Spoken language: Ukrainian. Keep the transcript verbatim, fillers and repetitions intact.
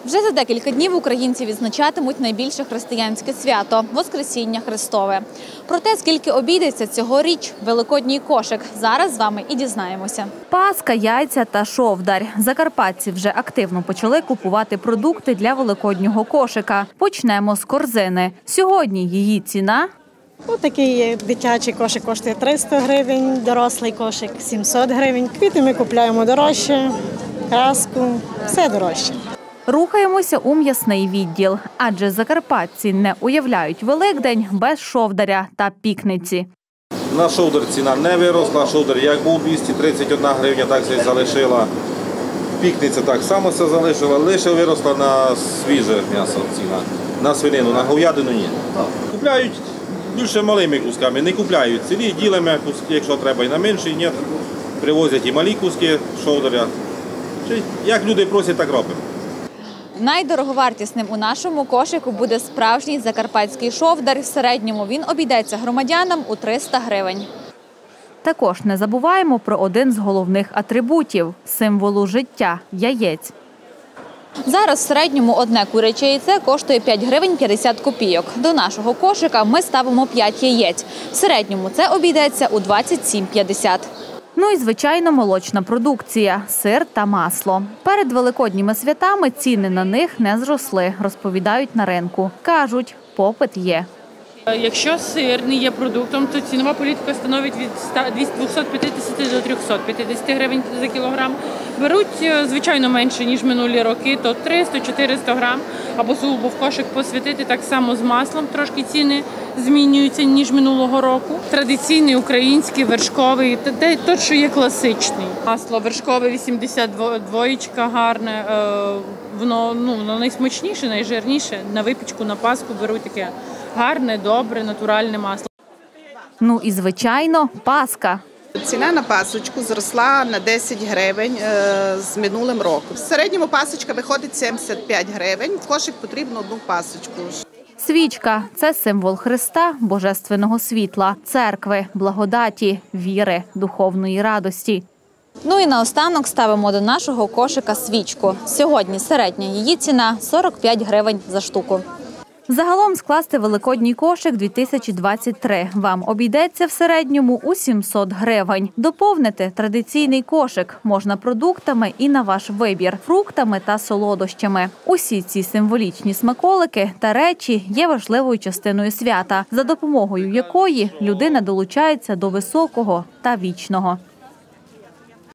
Вже за декілька днів українці відзначатимуть найбільше християнське свято – Воскресіння Христове. Про те, скільки обійдеться цьогоріч великодній кошик, зараз з вами і дізнаємося. Паска, яйця та шовдар. Закарпатці вже активно почали купувати продукти для великоднього кошика. Почнемо з корзини. Сьогодні її ціна – Ось такий дитячий кошик коштує триста гривень, дорослий кошик – сімсот гривень. Квіти ми купуємо дорожче, краску – все дорожче. Рухаємося у м'ясний відділ, адже закарпатці не уявляють Великдень без шовдаря та пікниці. На шовдар ціна не виросла, шовдар як був двісті тридцять одна гривня, так все залишила. Пікниця так само все залишила, лише виросла на свіже м'ясо ціна. На свинину, на говядину ні. Купляють більше малими кусками, не купляють цілі, ділимо, якщо треба і на менший, ні. Привозять і малі куски шовдаря. Як люди просять, так робимо. Найдороговартісним у нашому кошику буде справжній закарпатський шовдар. В середньому він обійдеться громадянам у триста гривень. Також не забуваємо про один з головних атрибутів – символу життя – яєць. Зараз в середньому одне куряче яйце коштує п'ять гривень п'ятдесят копійок. До нашого кошика ми ставимо п'ять яєць. В середньому це обійдеться у двадцять сім п'ятдесят. Ну і, звичайно, молочна продукція – сир та масло. Перед великодніми святами ціни на них не зросли, розповідають на ринку. Кажуть, попит є. Якщо сир не є продуктом, то цінова політика становить від двохсот п'ятдесят до трьохсот п'ятдесят гривень за кілограм. Беруть, звичайно, менше, ніж минулі роки, то триста-чотириста грам, або сугубо в кошик посвятити. Так само з маслом трошки ціни змінюються, ніж минулого року. Традиційний, український, вершковий, те, що є класичний. Масло вершкове вісімдесят два, гарне, воно, ну, воно найсмачніше, найжирніше. На випічку, на Пасху беруть таке гарне, добре, натуральне масло. Ну і, звичайно, Пасха. Ціна на пасочку зросла на десять гривень з минулим роком. В середньому пасочка виходить сімдесят п'ять гривень, в кошик потрібно одну пасочку. Свічка – це символ Христа, божественного світла, церкви, благодаті, віри, духовної радості. Ну і наостанок ставимо до нашого кошика свічку. Сьогодні середня її ціна – сорок п'ять гривень за штуку. Загалом скласти великодній кошик дві тисячі двадцять три вам обійдеться в середньому у сімсот гривень. Доповнити традиційний кошик можна продуктами і на ваш вибір – фруктами та солодощами. Усі ці символічні смаколики та речі є важливою частиною свята, за допомогою якої людина долучається до високого та вічного.